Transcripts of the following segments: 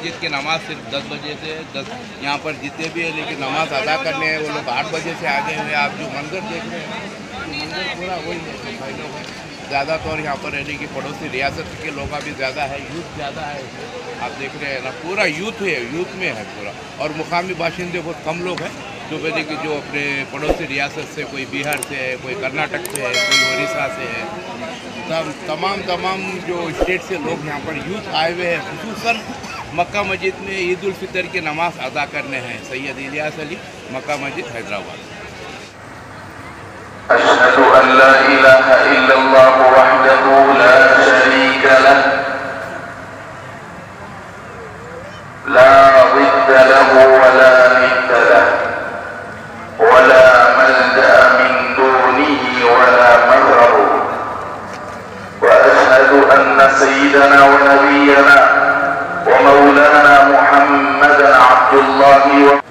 मस्जिद की नमाज़ सिर्फ 10 बजे से 10 यहाँ पर जितने भी है, लेकिन नमाज़ अदा करने हैं वो लोग 8 बजे से आगे हुए। आप जो मंजर देख रहे हैं तो मंजर पूरा वही है भाई लोग हैं। ज़्यादातर यहाँ पर रहने की पड़ोसी रियासत के लोग भी ज़्यादा है, यूथ ज़्यादा है। आप देख रहे हैं ना, पूरा यूथ है, यूथ में है पूरा। और मुकामी बाशिंदे बहुत कम लोग हैं जो कहते कि जो अपने पड़ोसी रियासत से, कोई बिहार से है, कोई कर्नाटक से है, कोई उड़ीसा से है, तमाम जो स्टेट से लोग यहाँ पर यूथ आए हुए हैं, खुसूसन मक्का मस्जिद में ईद उल फितर की नमाज अदा करने हैं। सैयद इलियास अली, मक्का मस्जिद, हैदराबाद। अशहदु अल्ला इलाहा इल्लल्लाह वहदहु ला शरीक लह ला ज़िद्द लहु वला निद्द लह वला मल्जा मिन दूनिही वला मज़हर व अशहदु अन्न सय्यिदना व नबिyyana व मौलाना मुहम्मदन अब्दुल्लाहि व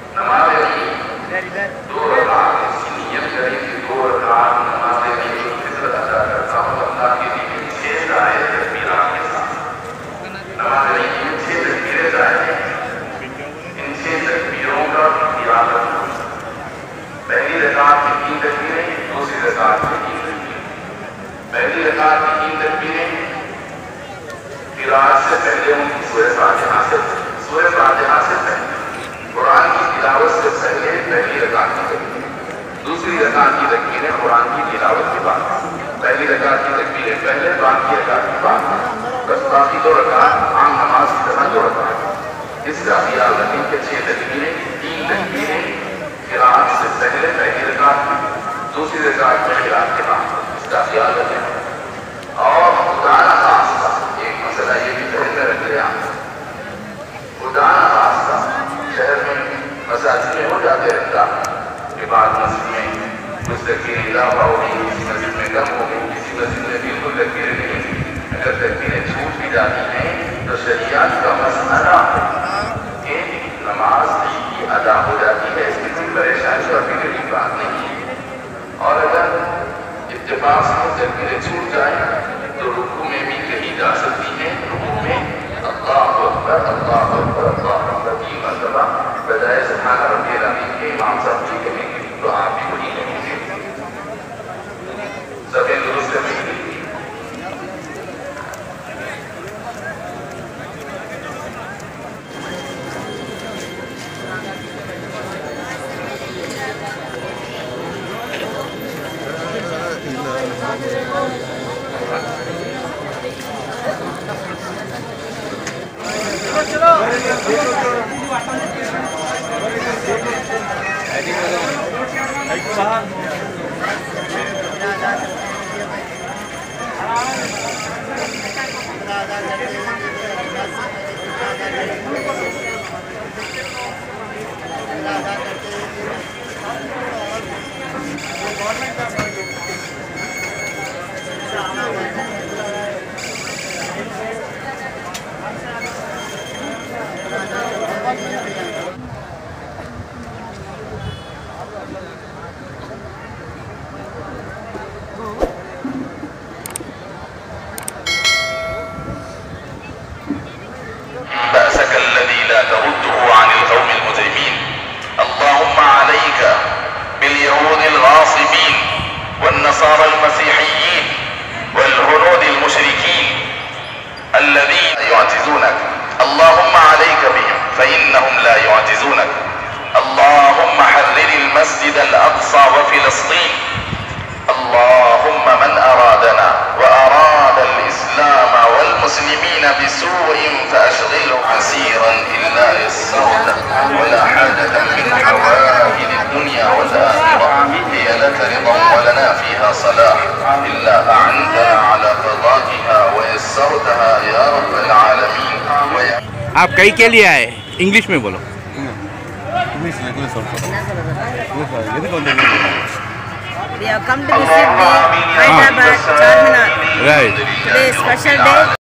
पहली रकात की 3 तकबीरें, क़िराअत से पहले उनकी सूरह फातिहा से पहले, कुरान की तिलावत से पहले पहली रकात की तकबीरें, दूसरी रकात की तकबीरें कुरान की तिलावत के बाद, पहली रकात की तकबीरें पहले, बाकी रकात के बाद, बस बाकी 2 रकात आम नमाज की तरह 2 रकात। इसका ख्याल रखें कि 6 तकबीरें, 3 तकबीरें क़िराअत से पहले पहली रकात में, दूसरी रकात में क़िराअत के बाद, इसका ख्याल रखें। और खुदाना खास्ता एक मसला ये भी ध्यान में रख लिया, खुदाना खास्ता शहर में मसाजिद में हो जाते रहता के बाद मस्जिद में कुछ तकबीरें इजाफा हो गई, किसी मस्जिद में कम हो गई, किसी मस्जिद में बिल्कुल तकबीरें नहीं हुई। अगर तकबीरें छूट भी जाती हैं तो शरीयत का मसला कि नमाज की अदा हो जाती है, इसमें कोई परेशानी और फिक्र की बात नहीं है। और अगर इत्तेफाक से तकबीरें छूट जाए तो रुकू में भी कही जा सकती है। रुकू में अल्लाहु अकबर अल्लाहु अकबर अल्लाहु अकबर की मर्तबा बजाय सुभान रब्बियल अज़ीम के इमाम साहब जी कहेंगे तो आप भी वही कहेंगे। सभी दुरुस्त कहेंगे। والنصارى المسيحيين والهنود المشركين الذين يعجزونك، اللهم عليك بهم فإنهم لا يعجزونك. اللهم حرر المسجد الأقصى وفلسطين. اللهم من أرادنا وأراد الإسلام والمسلمين بسوء فأشغله عسيرا إلا يسرته، ولا حاجة من حوائج الدنيا والآخرة هي لك رضا ولنا فيها صلاح إلا أعنتنا على قضائها ويسرتها يا رب العالمين. आप कहीं के लिए आए? इंग्लिश में बोलो। We have come to visit the Hyderabad Charminar. Right. Today is special day.